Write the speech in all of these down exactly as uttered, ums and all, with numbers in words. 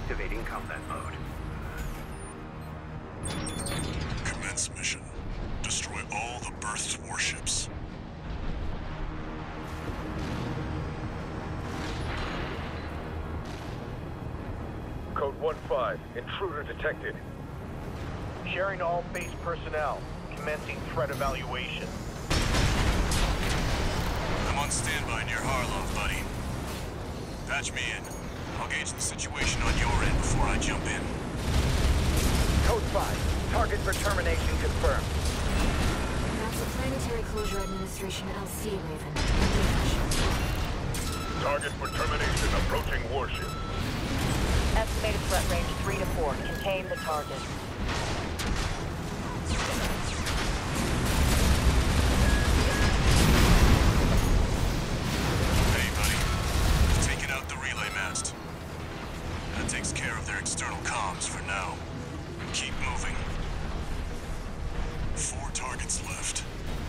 Activating combat mode. Commence mission. Destroy all the berth's warships. Code one five. Intruder detected. Sharing all base personnel. Commencing threat evaluation. I'm on standby near Harlov, buddy. Patch me in. I'll gauge the situation on your end before I jump in. Code five. Target for termination confirmed. That's the Planetary Closure Administration L C, Raven. Target for termination approaching warship. Estimated threat range three to four. Contain the target. Hey, buddy. I've taken out the relay mast. That takes care of their external comms for now. Keep moving. Four targets left.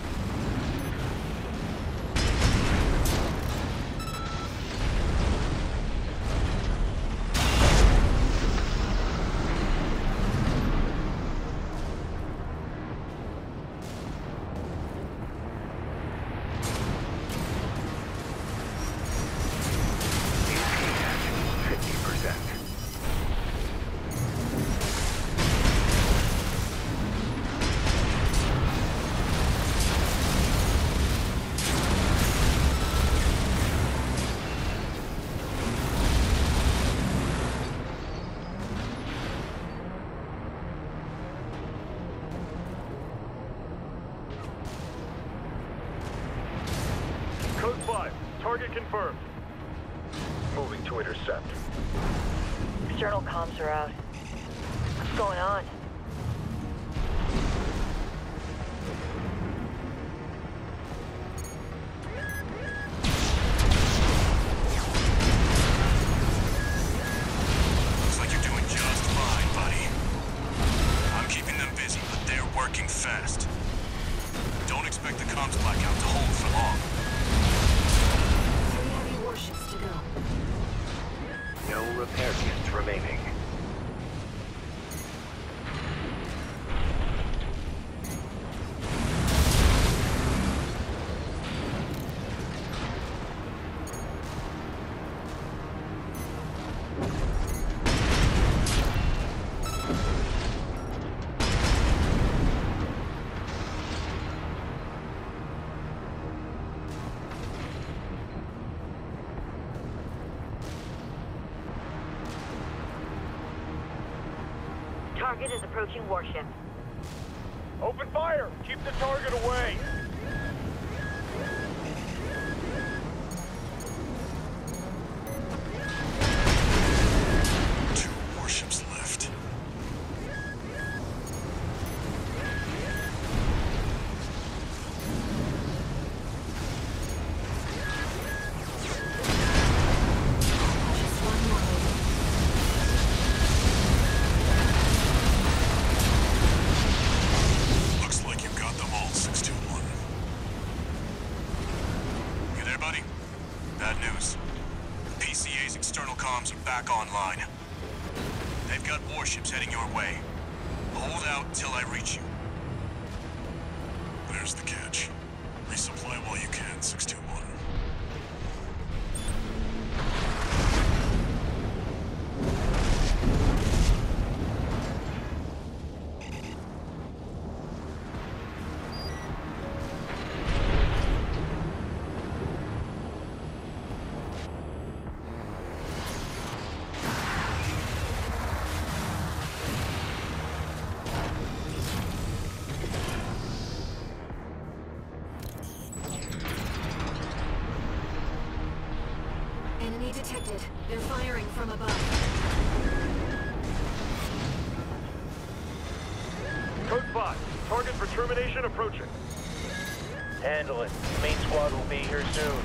Code five. Target confirmed. Moving to intercept. External comms are out. What's going on? Looks like you're doing just fine, buddy. I'm keeping them busy, but they're working fast. Don't expect the comms blackout to hold for long. Three heavy warships to go. No repair kits remaining. Target is approaching warship. Open fire! Keep the target away! Two warships left. Just one more. Looks like you got them all, six two one. You there, buddy? Bad news. The P C A's external comms are back online. They've got warships heading your way. Hold out till I reach you. There's the catch. Resupply while you can, six two one. Enemy detected. They're firing from above. Code five. Target for termination approaching. Handle it. Main squad will be here soon.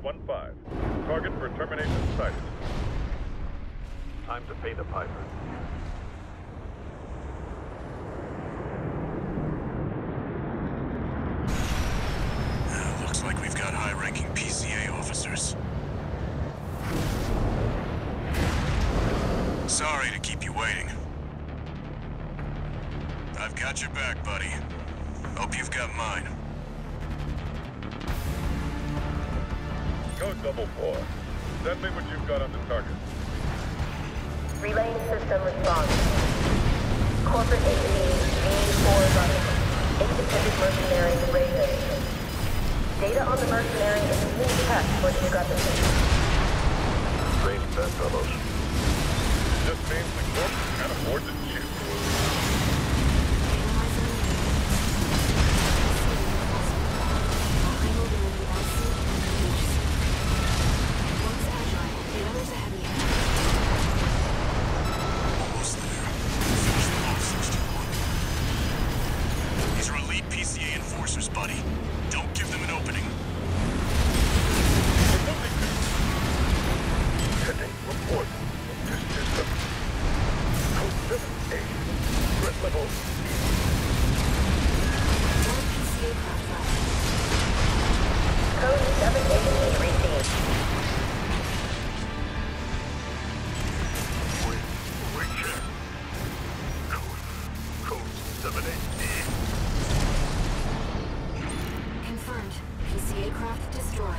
one five. Target for termination sighted. Time to pay the piper. Uh, looks like we've got high-ranking P C A officers. Sorry to keep you waiting. I've got your back, buddy. Hope you've got mine. Go double four. Send me what you've got on the target. Relaying system response. Corporate A C V four running. Independent mercenary Raven. Data on the mercenary is being checked for discrepancy. Strange bedfellows. Just means the corp can't afford to cheat. Almost there. Finish them off, six two one. These are elite P C A enforcers, buddy. Don't give them an opening. Pending report. This system. Code seven eight. Threat level. Code seven eight received. Wait. Wait, check. Code. Code seven eight E. Confirmed. P C A craft destroyed.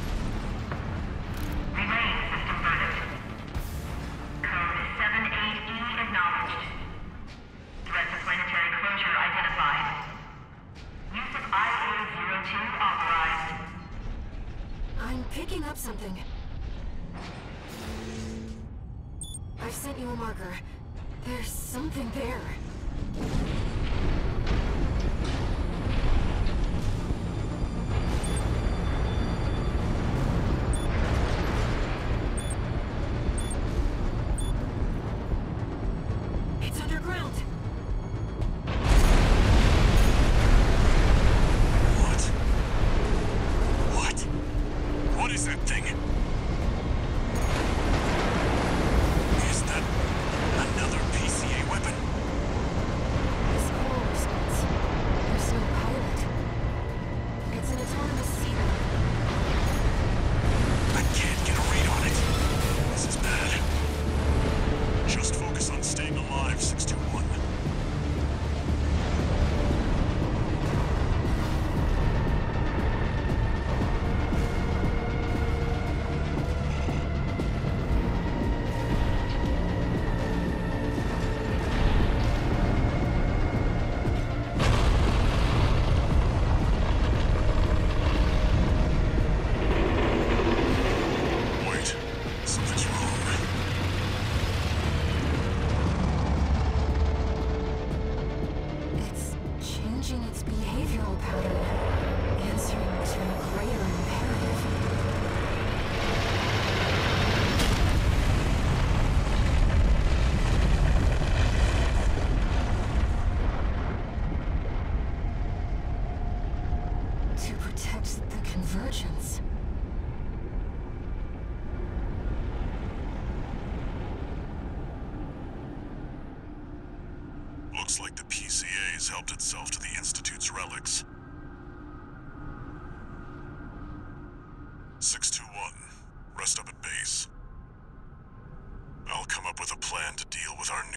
Relaying system verdict. Code seven eight E acknowledged. Threat to planetary closure identified. Use of I A zero two authorized. I'm picking up something. I've sent you a marker. There's something there. It's underground. What? What? What is that thing? Is that another P C A weapon? This call response. There's no pilot. It's an autonomous seeder. I can't get a read on it. This is bad. Just focus on staying alive, six two one. Wait, something's wrong. It's changing its behavioral pattern, answering to a greater imperative. To protect the convergence. Looks like the P C A has helped itself to the Institute's relics. six two one, rest up at